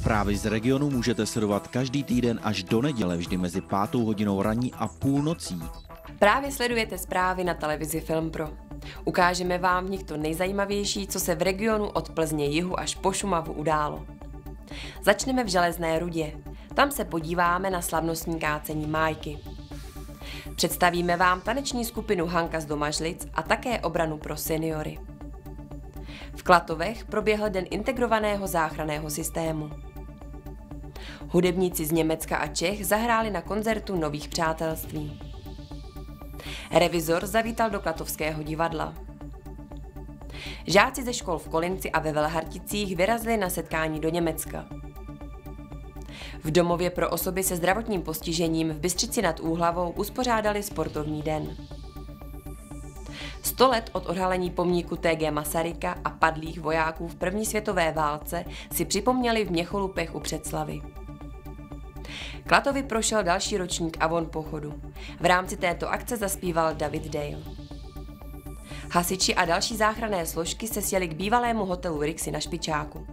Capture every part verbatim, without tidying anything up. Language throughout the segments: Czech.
Zprávy z regionu můžete sledovat každý týden až do neděle, vždy mezi pátou hodinou ranní a půlnocí. Právě sledujete zprávy na televizi Film Pro. Ukážeme vám v nich to nejzajímavější, co se v regionu od Plzně jihu až po Šumavu událo. Začneme v Železné Rudě. Tam se podíváme na slavnostní kácení májky. Představíme vám taneční skupinu Hanka z Domažlic a také obranu pro seniory. V Klatovech proběhl den integrovaného záchranného systému. Hudebníci z Německa a Čech zahráli na koncertu Nových přátelství. Revizor zavítal do Klatovského divadla. Žáci ze škol v Kolinci a ve Velharticích vyrazili na setkání do Německa. V domově pro osoby se zdravotním postižením v Bystřici nad Úhlavou uspořádali sportovní den. Sto let od odhalení pomníku T G Masaryka a padlých vojáků v první světové válce si připomněli v Měcholupech u Břeclavi. Klatovy prošel další ročník Avon pochodu. V rámci této akce zaspíval David Dale. Hasiči a další záchranné složky se sjeli k bývalému hotelu Rixy na Špičáku.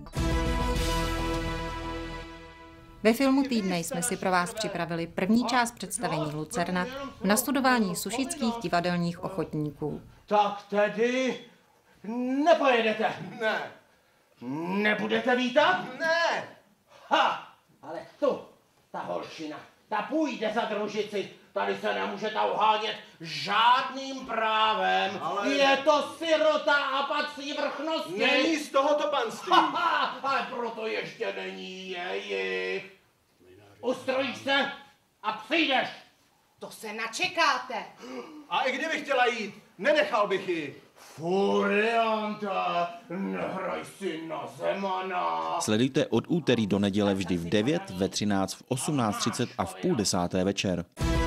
Ve filmu týdne jsme si pro vás připravili první část představení Lucerna v nastudování sušických divadelních ochotníků. Tak tedy nepojedete? Ne. Nebudete vítat? Ne. Ha! Ale tu, ta holčina, ta půjde za družici. Tady se nemůžete uhánět žádným právem. Ale... Je to sirota a patří vrchnosti. Není z tohoto panství. Ha, ha, ale proto ještě není jejich. Ustrojíš se a přijdeš. To se načekáte. A i kdyby chtěla jít, nenechal bych ji. Furiante, nehraj si na Zemana. Sledujte od úterý do neděle vždy v devět, ve třináct, v osmnáct třicet a v půl desáté večer.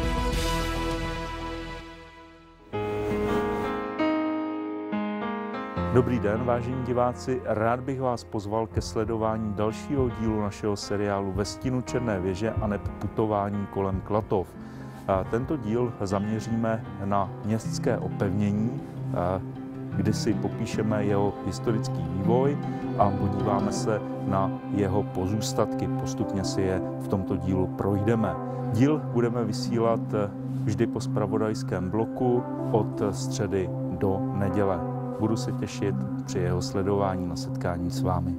Dobrý den, vážení diváci, rád bych vás pozval ke sledování dalšího dílu našeho seriálu Ve stínu Černé věže aneb Putování kolem Klatov. Tento díl zaměříme na městské opevnění, kdy si popíšeme jeho historický vývoj a podíváme se na jeho pozůstatky. Postupně si je v tomto dílu projdeme. Díl budeme vysílat vždy po zpravodajském bloku od středy do neděle. Budu se těšit při jeho sledování na setkání s vámi.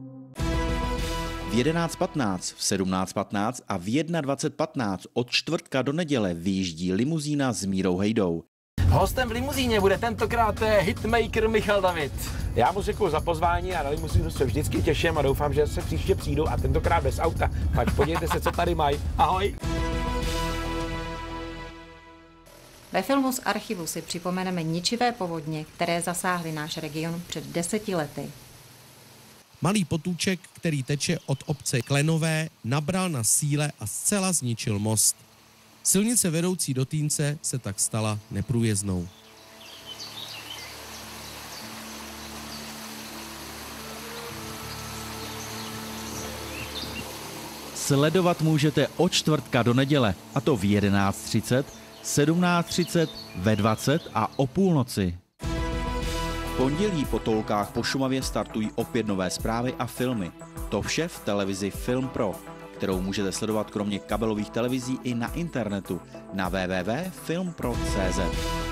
V jedenáct patnáct, v sedmnáct patnáct a v dvacet jedna patnáct od čtvrtka do neděle vyjíždí limuzína s Mírou Hejdou. Hostem v limuzíně bude tentokrát hitmaker Michal David. Já mu děkuji za pozvání a na limuzínu se vždycky těším a doufám, že se příště přijdu a tentokrát bez auta. Tak podívejte se, co tady mají. Ahoj! Ve filmu z archivu si připomeneme ničivé povodně, které zasáhly náš region před deseti lety. Malý potůček, který teče od obce Klenové, nabral na síle a zcela zničil most. Silnice vedoucí do Týnce se tak stala neprůjezdnou. Sledovat můžete od čtvrtka do neděle, a to v jedenáct třicet, sedmnáct třicet, ve dvacet a o půlnoci. V pondělí po toulkách po Šumavě startují opět nové zprávy a filmy. To vše v televizi Film Pro, kterou můžete sledovat kromě kabelových televizí i na internetu na w w w tečka film pro tečka c z.